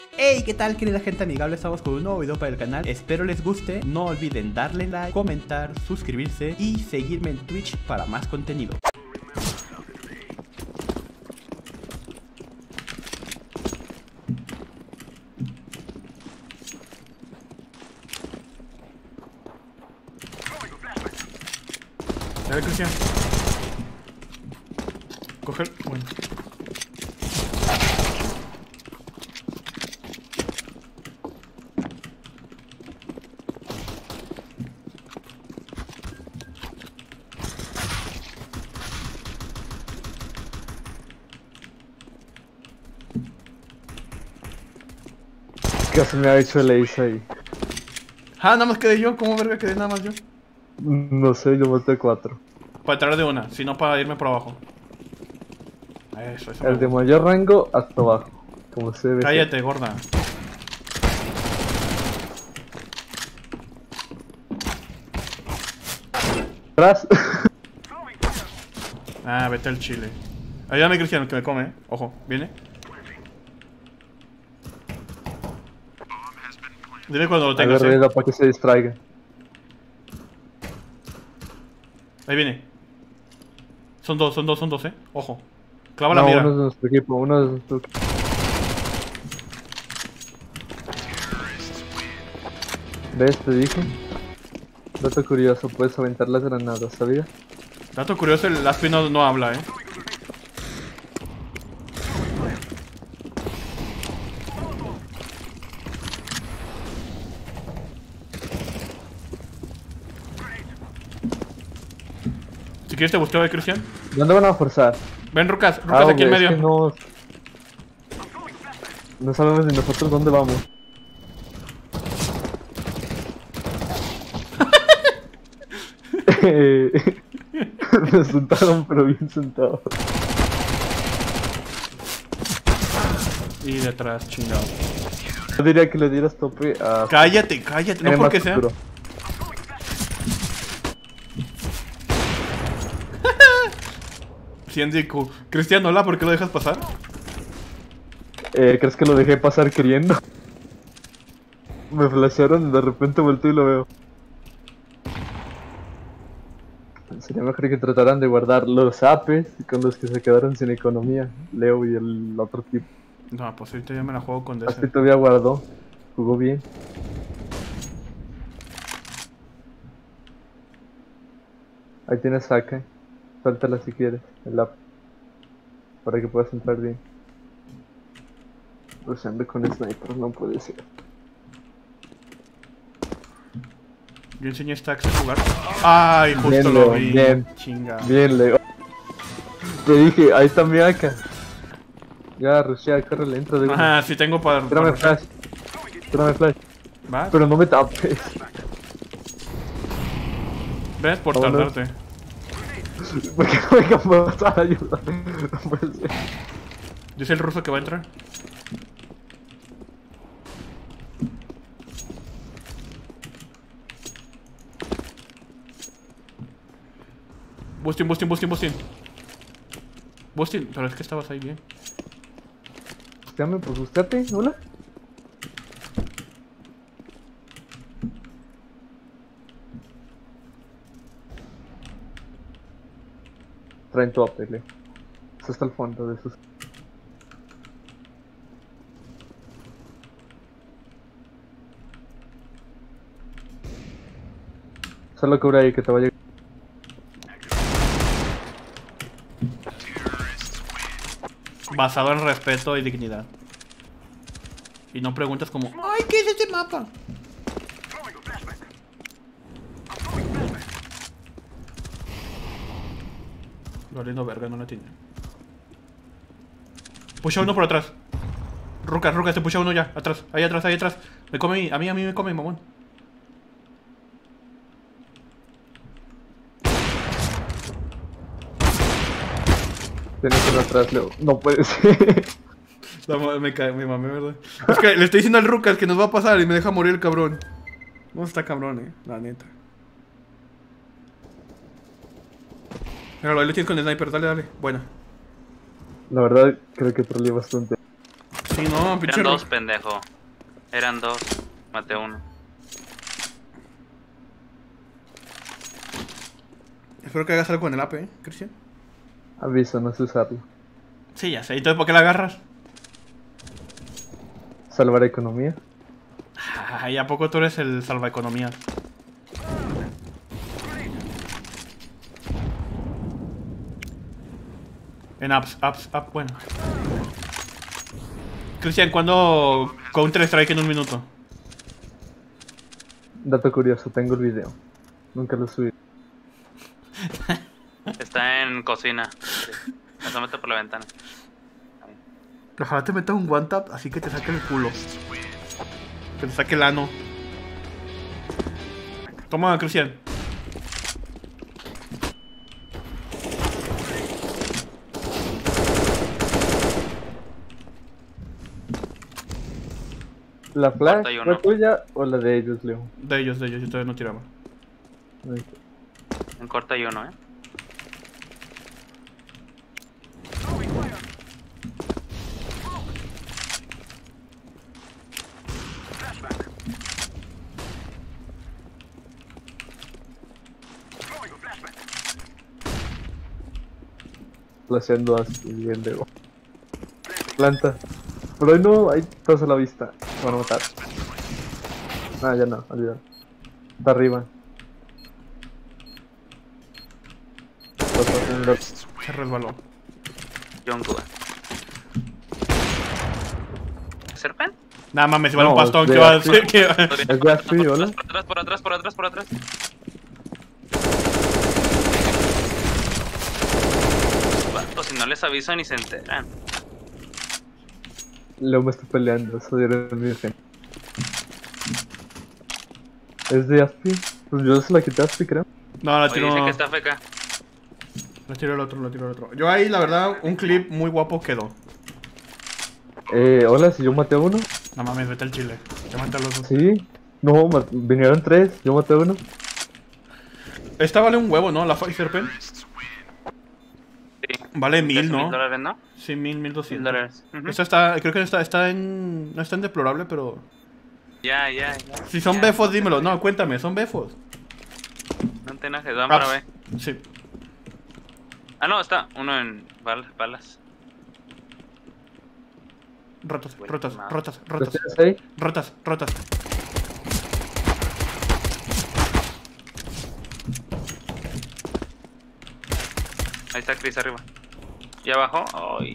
Hey, ¿qué tal, querida gente amigable? Estamos con un nuevo video para el canal. Espero les guste. No olviden darle like, comentar, suscribirse y seguirme en Twitch para más contenido. A ver, Cristian. Coger. Bueno. Casi me ha hecho el ace ahí. Ah, nada más quedé yo. ¿Cómo verga quedé nada más yo? No sé, yo maté 4. Para entrar de una, si no para irme por abajo. Eso. El de mayor rango hasta abajo, como se ve. Cállate, gorda. Atrás. Ah, vete al chile. Ayúdame, Cristiano, que me come, Ojo, viene. Dime cuando lo tengas, Agarré para que se distraiga. Ahí viene. Son dos, Ojo. Clava No, la mira. uno es de nuestro equipo, uno es de nuestro equipo. ¿Ves? Te dije. Dato curioso, puedes aventar las granadas, ¿sabías? Dato curioso, el Aspi no habla, Si quieres te busteo, Cristian. ¿Dónde van a forzar? Ven, Rucas aquí en hombre, medio. es que no sabemos ni nosotros dónde vamos. Me sentaron, pero bien sentados. Y detrás, chingado. Yo diría que le dieras tope a... Cállate, no porque sea. Ciendico. Cristian, hola, ¿por qué lo dejas pasar? ¿Crees que lo dejé pasar queriendo? Me flashearon y de repente volteo y lo veo. Sería mejor que trataran de guardar los apes con los que se quedaron sin economía, Leo y el otro tipo. No, pues ahorita ya me la juego con Así DC. todavía guardó, jugó bien. Ahí tienes saca, suéltala si quieres, el app, para que puedas entrar bien. Usando con sniper, no puede ser. Yo enseñé Stacks a jugar. Ay, justo Bien, lo Leo, vi. bien. Chinga. Bien, Leo. Te dije, ahí está mi AK. Ya, rushea, córrele, entra de una. Ah, sí tengo para... Tírame flash. Tírame flash. ¿Va? Pero no me tapes. ¿Ves? Por Vámonos. tardarte. Porque no me cambias a ayudar. No puede ser. Dice el ruso que va a entrar. Bustin. Bustin, pero es que estabas ahí bien. Buscame, pues búscate, hola. Traen tu AP, Leo. Eso está al fondo de esos. Solo cubre ahí que te va a llegar. Basado en respeto y dignidad. Y no preguntas como... Ay, ¿qué es este mapa? Valiendo verga, no la tiene. Pusha uno por atrás. Rucas, te pusha uno ya. Atrás, ahí atrás. Me come a mí me come, mamón. Tienes uno atrás, Leo. No puede ser. Me mamé, ¿verdad? Es que le estoy diciendo al Rucas que nos va a pasar y me deja morir el cabrón. No está cabrón, la neta. Míralo, ahí lo tienes con el sniper, dale. Buena. La verdad, creo que troleé bastante. Sí, Sí, no, pinche. Eran dos, pendejo. Eran dos. Maté uno. Espero que hagas algo con el AP, Cristian. Aviso, no sé usarlo. Sí, ya sé. Entonces, ¿por qué la agarras? Salvar economía. Ay, ¿a poco tú eres el salvaeconomías? En apps, bueno. Cristian, ¿cuándo Counter Strike en un minuto? Dato curioso, tengo el video. Nunca lo subí. Está en cocina. Sí. Asómate por la ventana. Ojalá te metas un one tap así que te saque el culo. Que te saque el ano. Toma, Cristian. ¿La flash Cuarta y uno. fue tuya o la de ellos, Leo? De ellos, yo todavía no tiraba. Ay, En corta y uno, flasheando así, bien, Leo. Planta. Pero hoy no, ahí estás a la vista. Me van a matar. Ah, ya no, olvídalo. Está arriba. Se resbaló. Jungle. ¿Serpent? Nada más me se va un No, pastón de que va a aquí. decir que... Es de así, hola. Por atrás. Vato, si no les aviso ni se enteran. Leo me está peleando, eso es mi gente. Es de Aspi. Pues yo se la quité a Aspi, creo. No, la Oye, tiro... dice que está feca. La tiro el otro. Yo ahí, la verdad, un clip muy guapo quedó. Hola, si yo maté a uno. No mames, vete al chile. Ya maté a los dos. Sí. No, vinieron tres, yo maté a uno. Esta vale un huevo, ¿no? La Pfizer Pen. Sí. Vale 1000, ¿no? $1,000, ¿no? Sí, 1200. $1,000. Ujú. Esta está, creo que está en... No está en deplorable, pero... Ya. Si son Ya, befos, dímelo. No, cuéntame, ¿son befos? No te enojes, van para ver. Sí. Ah, no, está uno en balas. Rotas. ¿Los tienes ahí? Rotas. Ahí está Chris arriba. Y abajo, ay.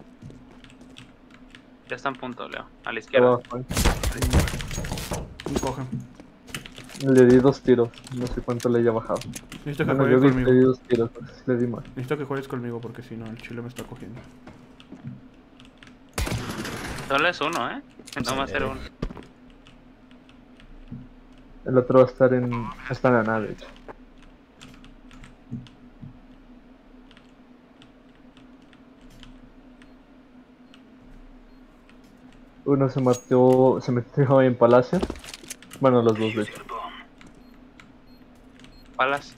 Ya está en punto, Leo. A la izquierda. Abajo, ahí. Un coge. Le di 2 tiros, no sé cuánto le haya bajado. Necesito que Bueno, juegues yo le di conmigo. 2 tiros, no sé si le di mal. Necesito que juegues conmigo porque si no, el chile me está cogiendo. Solo es uno, No va a ser uno. El otro va a estar en... está en la nave, de hecho. Uno se metió en Palacio. Bueno, los dos de hecho. Balas.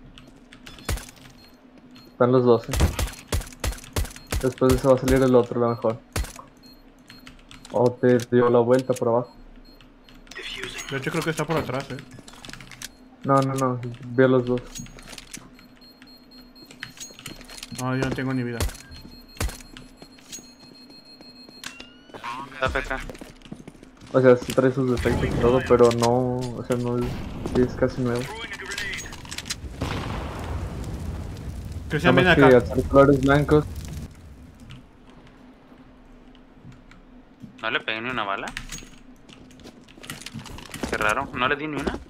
Están los dos, Después de eso va a salir el otro, a lo mejor. O te dio la vuelta por abajo. De hecho, creo que está por atrás, No, ve a los dos. No, yo no tengo ni vida. Está feca. O sea, sí trae sus defectos y todo, pero no, o sea, no es casi nuevo. Cristian, Nada viene más que acá. al ser colores blancos, ¿No le pegué ni una bala? Qué raro, ¿no le di ni una?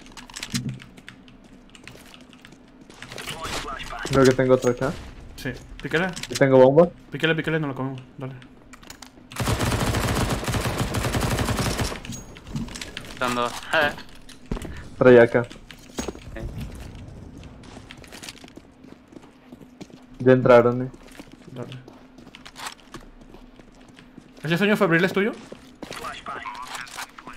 creo que tengo otro acá. Sí. Píquele, Y tengo bombas. píquele, no lo comemos. Dale. Están dos. Trae acá. Ya entraron, Dale. ¿Ese sueño febril es tuyo?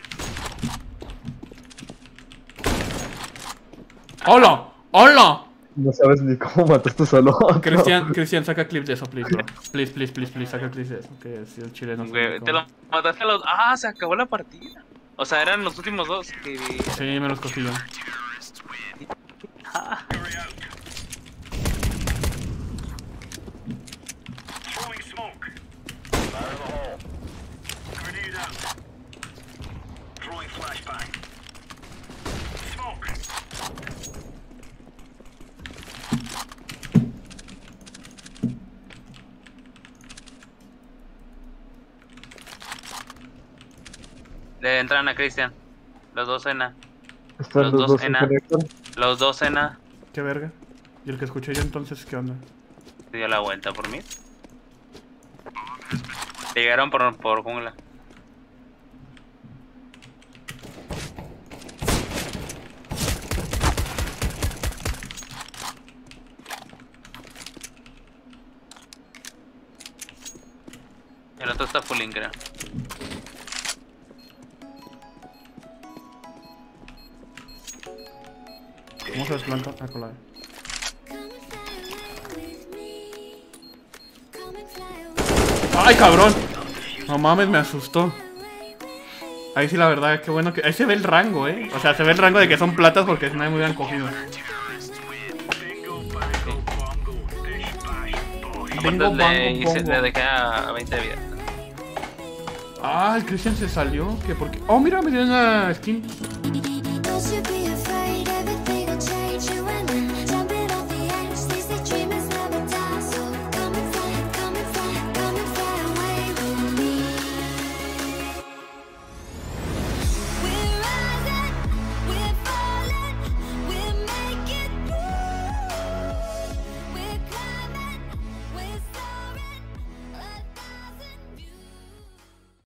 ¡Hola! ¡Hola! No sabes ni cómo mataste solo. Cristian, saca clip de eso, please, bro. Please, saca clip de eso. Que si el chileno. Güey, te lo mataste a los... Ah, se acabó la partida. O sea, eran los últimos dos que... Sí, me los cogí yo. Ah. Le entran a Cristian. Los dos en A. Están Los los dos dos en en A. conector. Los dos en A. Qué verga. Y el que escuché yo entonces, ¿qué onda? Se dio la vuelta por mí. Llegaron por jungla. El otro está full creo. ¿Cómo se desplanta? Ah, con la E. ¡Ay, cabrón! No mames, me asustó. Ahí sí, la verdad, qué bueno que... Ahí se ve el rango, O sea, se ve el rango de que son platas porque no hay muy bien cogido. Aparte le dejé a 20 de vida. Ah, el Christian se salió. ¿Qué? ¿Por qué? Oh, mira, me dio una skin. Don't you be afraid